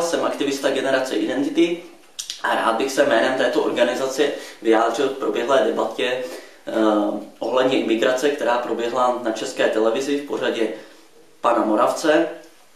jsem aktivista Generace Identity a rád bych se jménem této organizace vyjádřil k proběhlé debatě ohledně imigrace, která proběhla na České televizi v pořadě pana Moravce.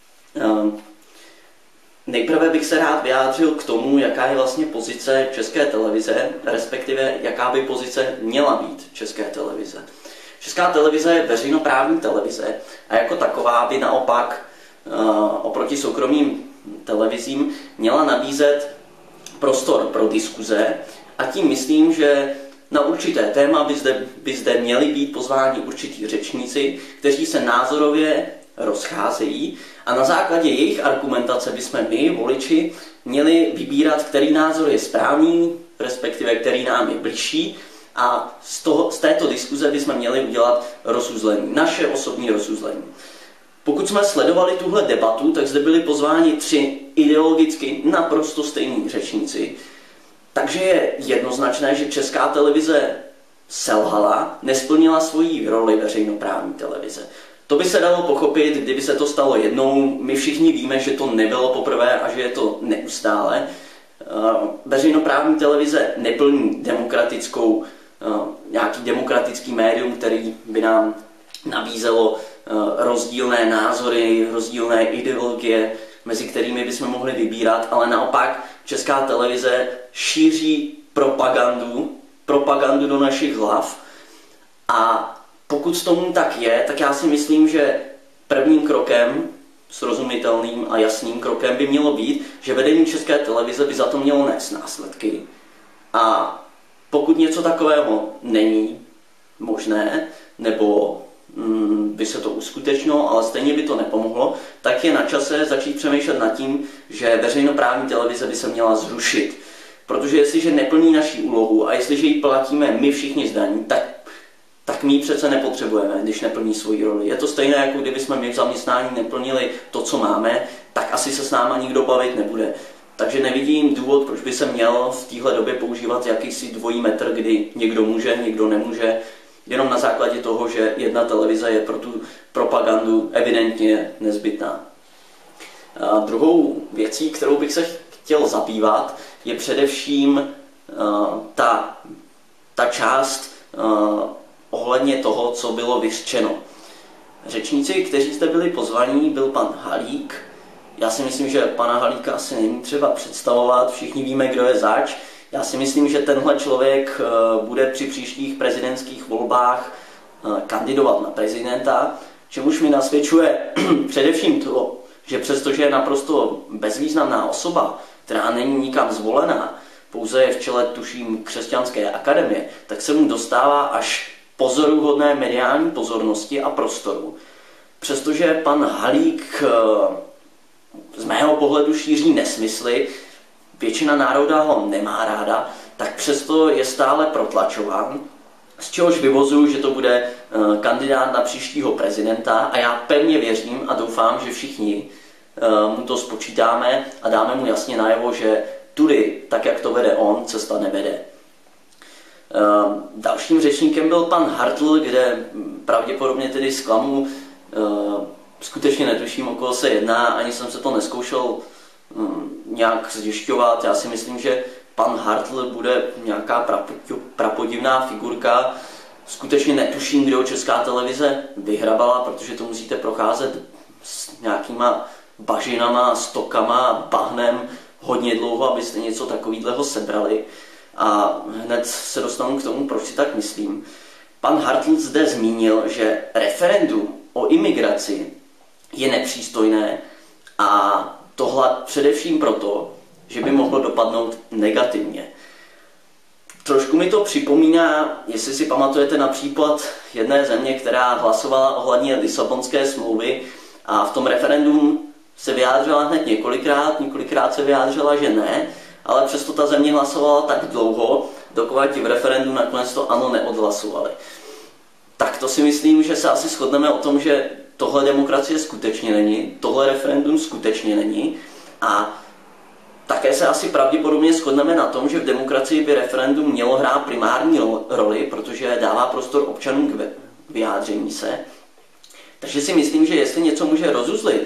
Nejprve bych se rád vyjádřil k tomu, jaká je vlastně pozice České televize, respektive jaká by pozice měla být České televize. Česká televize je veřejnoprávní televize a jako taková by naopak oproti soukromým televizím měla nabízet prostor pro diskuze a tím myslím, že na určité téma by zde měli být pozváni určití řečníci, kteří se názorově rozcházejí a na základě jejich argumentace bychom my, voliči, měli vybírat, který názor je správný, respektive který nám je bližší a z této diskuze bychom měli udělat rozuzlení, naše osobní rozuzlení. Pokud jsme sledovali tuhle debatu, tak zde byli pozváni 3 ideologicky naprosto stejní řečníci. Takže je jednoznačné, že Česká televize selhala, nesplnila svoji roli veřejnoprávní televize. To by se dalo pochopit, kdyby se to stalo jednou. My všichni víme, že to nebylo poprvé a že je to neustále. Veřejnoprávní televize neplní nějaký demokratický médium, který by nám nabízelo rozdílné názory, rozdílné ideologie, mezi kterými bychom mohli vybírat, ale naopak Česká televize šíří propagandu do našich hlav a pokud tomu tak je, tak já si myslím, že prvním krokem, srozumitelným a jasným krokem by mělo být, že vedení České televize by za to mělo nést následky. A pokud něco takového není možné, nebo by se to uskutečnilo, ale stejně by to nepomohlo, tak je na čase začít přemýšlet nad tím, že veřejnoprávní televize by se měla zrušit. Protože jestliže neplní naši úlohu a jestliže ji platíme my všichni z daní, tak my ji přece nepotřebujeme, když neplní svoji roli. Je to stejné, jako kdybychom my v zaměstnání neplnili to, co máme, tak asi se s náma nikdo bavit nebude. Takže nevidím důvod, proč by se měl v téhle době používat jakýsi dvojí metr, kdy někdo může, někdo nemůže, jenom na základě toho, že jedna televize je pro tu propagandu evidentně nezbytná. A druhou věcí, kterou bych se chtěl zabývat, je především ta část ohledně toho, co bylo vyřčeno. Řečníci, kteří zde byli pozvaní, byl pan Halík. Já si myslím, že pana Halíka asi není třeba představovat, všichni víme, kdo je zač. Já si myslím, že tenhle člověk bude při příštích prezidentských volbách kandidovat na prezidenta, čemuž mi nasvědčuje především to, že přestože je naprosto bezvýznamná osoba, která není nikam zvolená, pouze je v čele, tuším, Křesťanské akademie, tak se mu dostává až pozoruhodné mediální pozornosti a prostoru. Přestože pan Halík z mého pohledu šíří nesmysly, většina národa ho nemá ráda, tak přesto je stále protlačován, z čehož vyvozuju, že to bude kandidát na příštího prezidenta a já pevně věřím a doufám, že všichni mu to spočítáme a dáme mu jasně najevo, že tudy, tak jak to vede on, cesta nevede. Dalším řečníkem byl pan Hartl, kde pravděpodobně tedy zklamu, skutečně netuším, o koho se jedná, ani jsem se to neskoušel nějak zjišťovat. Já si myslím, že pan Hartl bude nějaká prapodivná figurka. Skutečně netuším, kde ho Česká televize vyhrabala, protože to musíte procházet s nějakýma bažinama, stokama, bahnem hodně dlouho, abyste něco takového sebrali. A hned se dostanu k tomu, proč si tak myslím. Pan Hartl zde zmínil, že referendum o imigraci je nepřístojné a tohle především proto, že by mohlo dopadnout negativně. Trošku mi to připomíná, jestli si pamatujete na případ jedné země, která hlasovala ohledně Lisabonské smlouvy a v tom referendum se vyjádřila hned několikrát se vyjádřila, že ne, ale přesto ta země hlasovala tak dlouho, dokud v referendu nakonec to ano neodhlasovali. Tak to si myslím, že se asi shodneme o tom, že tohle demokracie skutečně není, tohle referendum skutečně není a také se asi pravděpodobně shodneme na tom, že v demokracii by referendum mělo hrát primární roli, protože dává prostor občanům k vyjádření se. Takže si myslím, že jestli něco může rozuzlit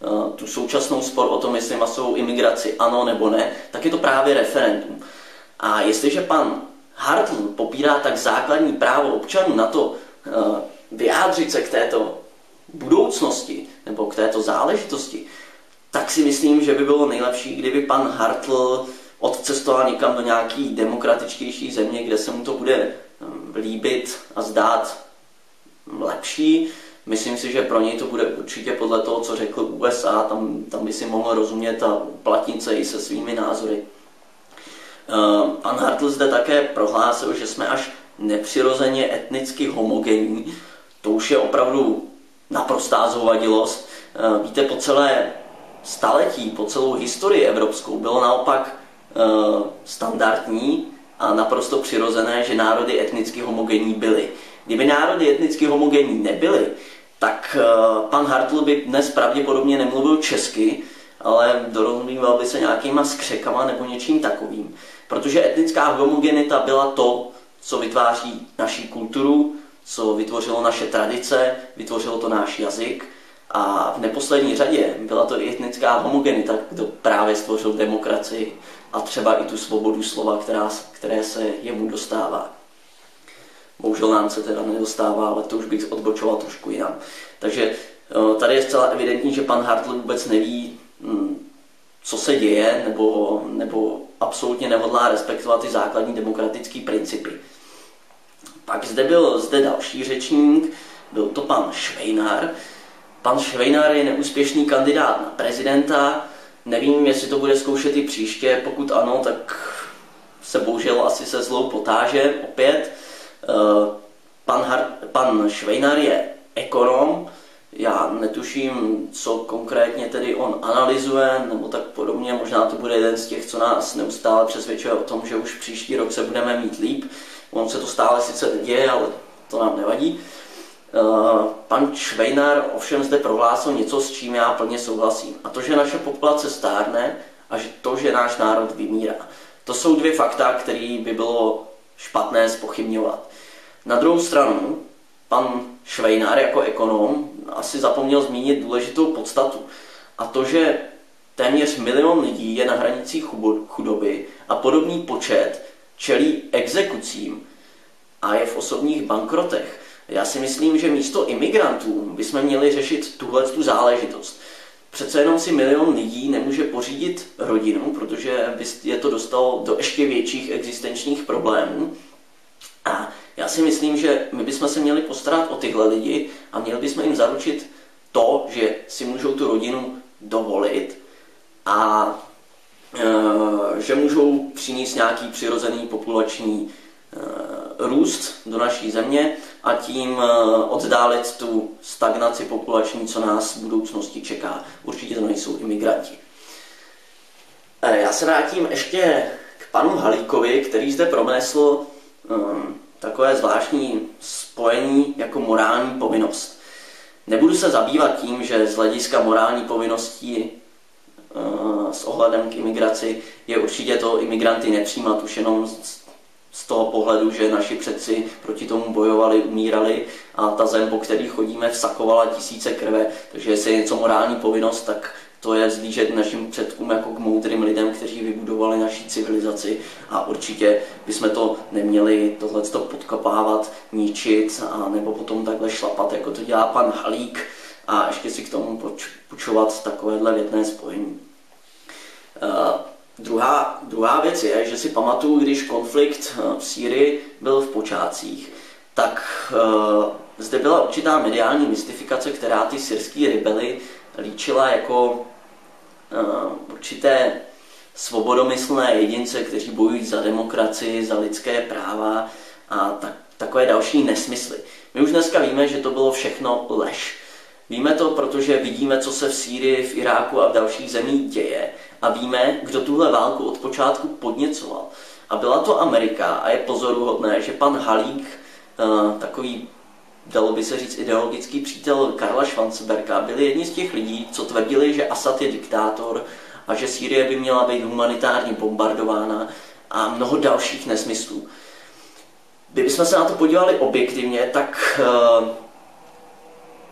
tu současnou spor o tom, jestli masovou imigraci ano nebo ne, tak je to právě referendum. A jestliže pan Hartl popírá tak základní právo občanů na to vyjádřit se k této budoucnosti nebo k této záležitosti, tak si myslím, že by bylo nejlepší, kdyby pan Hartl odcestoval někam do nějaký demokratičtější země, kde se mu to bude líbit a zdát lepší. Myslím si, že pro něj to bude určitě podle toho, co řekl USA, tam by si mohl rozumět a uplatnit se i se svými názory. Pan Hartl zde také prohlásil, že jsme až nepřirozeně etnicky homogenní. To už je opravdu naprostá zhovadilost. Víte, po celé staletí, po celou historii evropskou bylo naopak standardní a naprosto přirozené, že národy etnicky homogenní byly. Kdyby národy etnicky homogenní nebyly, tak pan Hartl by dnes pravděpodobně nemluvil česky, ale dorozumíval by se nějakýma skřekama nebo něčím takovým. Protože etnická homogenita byla to, co vytváří naši kulturu, co vytvořilo naše tradice, vytvořilo to náš jazyk a v neposlední řadě byla to i etnická homogenita, kdo právě stvořil demokracii a třeba i tu svobodu slova, které se jemu dostává. Bohužel nám se teda nedostává, ale to už bych odbočoval trošku jinam. Takže tady je zcela evidentní, že pan Hartl vůbec neví, co se děje, nebo absolutně nehodlá respektovat ty základní demokratické principy. Pak zde byl další řečník, byl to pan Švejnar. Pan Švejnar je neúspěšný kandidát na prezidenta. Nevím, jestli to bude zkoušet i příště. Pokud ano, tak se bohužel asi se zlou potáže opět. Pan Švejnar je ekonom. Já netuším, co konkrétně tedy on analyzuje, nebo tak podobně. Možná to bude jeden z těch, co nás neustále přesvědčuje o tom, že už příští rok se budeme mít líp. On se to stále sice neděje, ale to nám nevadí. Pan Švejnar ovšem zde prohlásil něco, s čím já plně souhlasím. A to, že naše populace stárne a že náš národ vymírá. To jsou dvě fakta, které by bylo špatné zpochybňovat. Na druhou stranu, pan Švejnar jako ekonom asi zapomněl zmínit důležitou podstatu. A to, že téměř 1 milion lidí je na hranicích chudoby a podobný počet čelí exekucím a je v osobních bankrotech. Já si myslím, že místo imigrantů bychom měli řešit tu záležitost. Přece jenom si 1 milion lidí nemůže pořídit rodinu, protože by je to dostalo do ještě větších existenčních problémů. A já si myslím, že my bychom se měli postarat o tyhle lidi a měli bychom jim zaručit to, že si můžou tu rodinu dovolit a že můžou přinést nějaký přirozený populační růst do naší země a tím oddálit tu stagnaci populační, co nás v budoucnosti čeká. Určitě to nejsou imigranti. Já se vrátím ještě k panu Halíkovi, který zde pronesl takové zvláštní spojení jako morální povinnost. Nebudu se zabývat tím, že z hlediska morální povinností s ohledem k imigraci je určitě to imigranty nepřijímat už jenom z toho pohledu, že naši předci proti tomu bojovali, umírali a ta zem, po který chodíme, vsakovala tisíce krve. Takže jestli je něco morální povinnost, tak to je vzlížet našim předkům jako k moudrým lidem, kteří vybudovali naši civilizaci a určitě bychom to neměli tohleto podkopávat, ničit a nebo potom takhle šlapat, jako to dělá pan Halík a ještě si k tomu počovat takovéhle větné spojení. Druhá věc je, že si pamatuju, když konflikt v Sýrii byl v počátcích, tak zde byla určitá mediální mystifikace, která ty syrský rebely líčila jako určité svobodomyslné jedince, kteří bojují za demokracii, za lidské práva a takové další nesmysly. My už dneska víme, že to bylo všechno lež. Víme to, protože vidíme, co se v Sýrii, v Iráku a v dalších zemích děje a víme, kdo tuhle válku od počátku podněcoval. A byla to Amerika a je pozoruhodné, že pan Halík, takový, dalo by se říct, ideologický přítel Karla Schwarzenberga, byli jedni z těch lidí, co tvrdili, že Asad je diktátor a že Sýrie by měla být humanitárně bombardována a mnoho dalších nesmyslů. Kdybychom se na to podívali objektivně, tak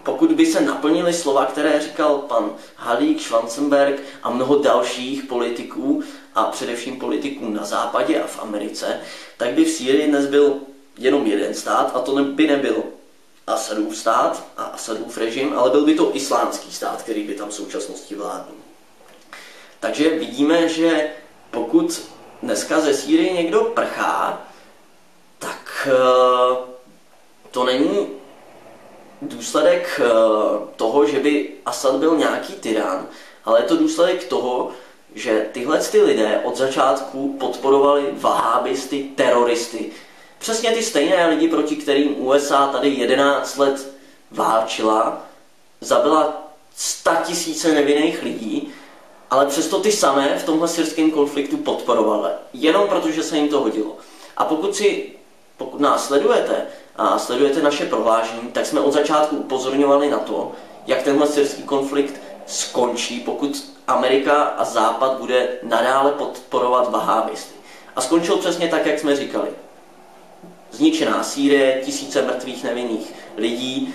pokud by se naplnily slova, které říkal pan Halík, Schwarzenberg a mnoho dalších politiků, a především politiků na západě a v Americe, tak by v Sýrii dnes byl jenom jeden stát, a to by nebyl Asadův stát a Asadův režim, ale byl by to islámský stát, který by tam v současnosti vládl. Takže vidíme, že pokud dneska ze Sýrie někdo prchá, tak to není důsledek toho, že by Asad byl nějaký tyran, ale je to důsledek toho, že tyhle lidé od začátku podporovali vahábisty, teroristy. Přesně ty stejné lidi, proti kterým USA tady 11 let válčila, zabila 100 000 nevinných lidí, ale přesto ty samé v tomhle syrském konfliktu podporovali. Jenom protože se jim to hodilo. A pokud nás sledujete a sledujete naše prohlášení, tak jsme od začátku upozorňovali na to, jak tenhle syrský konflikt skončí, pokud Amerika a Západ bude nadále podporovat vahábisty. A skončil přesně tak, jak jsme říkali. Zničená Sýrie, tisíce mrtvých nevinných lidí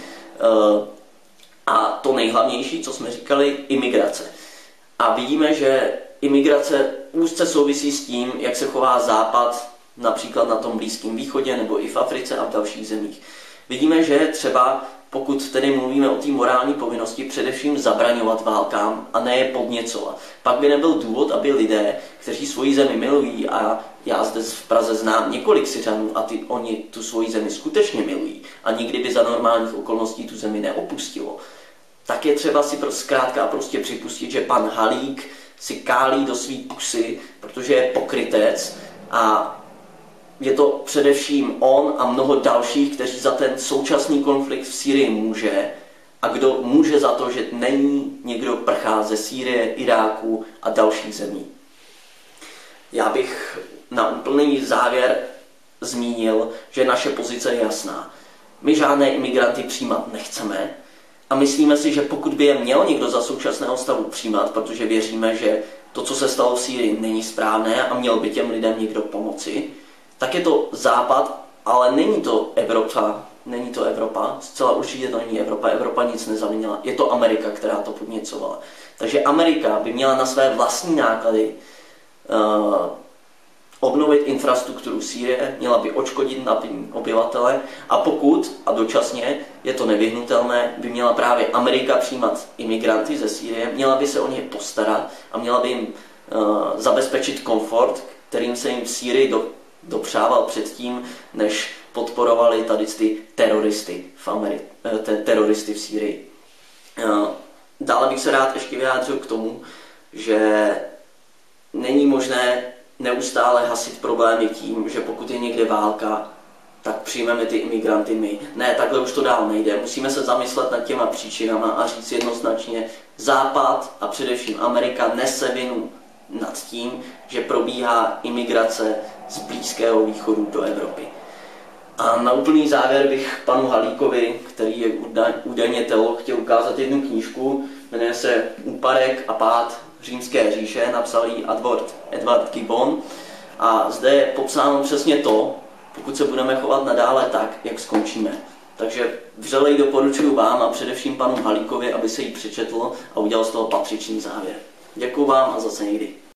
a to nejhlavnější, co jsme říkali, imigrace. A vidíme, že imigrace úzce souvisí s tím, jak se chová Západ, například na tom Blízkém východě nebo i v Africe a v dalších zemích. Vidíme, že třeba, pokud tedy mluvíme o té morální povinnosti, především zabraňovat válkám a ne je podněcovat. Pak by nebyl důvod, aby lidé, kteří svoji zemi milují, a já zde v Praze znám několik Syřanů a oni tu svoji zemi skutečně milují a nikdy by za normálních okolností tu zemi neopustilo, tak je třeba si zkrátka a prostě připustit, že pan Halík si kálí do svý pusy, protože je pokrytec a je to především on a mnoho dalších, kteří za ten současný konflikt v Sýrii může. A kdo může za to, že není někdo prchá ze Sýrie, Iráku a dalších zemí. Já bych na úplný závěr zmínil, že naše pozice je jasná. My žádné imigranty přijímat nechceme a myslíme si, že pokud by je měl někdo za současného stavu přijímat, protože věříme, že to, co se stalo v Sýrii, není správné a měl by těm lidem někdo pomoci, tak je to Západ, ale není to Evropa. Není to Evropa, zcela určitě to není Evropa. Evropa nic nezavinila. Je to Amerika, která to podněcovala. Takže Amerika by měla na své vlastní náklady obnovit infrastrukturu Sýrie, měla by odškodit na obyvatele a pokud, a dočasně, je to nevyhnutelné, by měla právě Amerika přijímat imigranty ze Sýrie, měla by se o ně postarat a měla by jim zabezpečit komfort, kterým se jim v Sýrii dopřával předtím, než podporovali tady ty teroristy v Sýrii. Dále bych se rád ještě vyjádřil k tomu, že není možné neustále hasit problémy tím, že pokud je někde válka, tak přijmeme ty imigranty my. Ne, takhle už to dál nejde. Musíme se zamyslet nad těma příčinama a říct jednoznačně, Západ a především Amerika nese vinu nad tím, že probíhá imigrace z Blízkého východu do Evropy. A na úplný závěr bych panu Halíkovi, který je údajně teolog, chtěl ukázat jednu knížku, jmenuje se Úpadek a pád Římské říše, napsal ji Edward Gibbon. A zde je popsáno přesně to, pokud se budeme chovat nadále tak, jak skončíme. Takže vřelej doporučuji vám a především panu Halíkovi, aby se ji přečetl a udělal z toho patřičný závěr. Děkuji vám a zase někdy.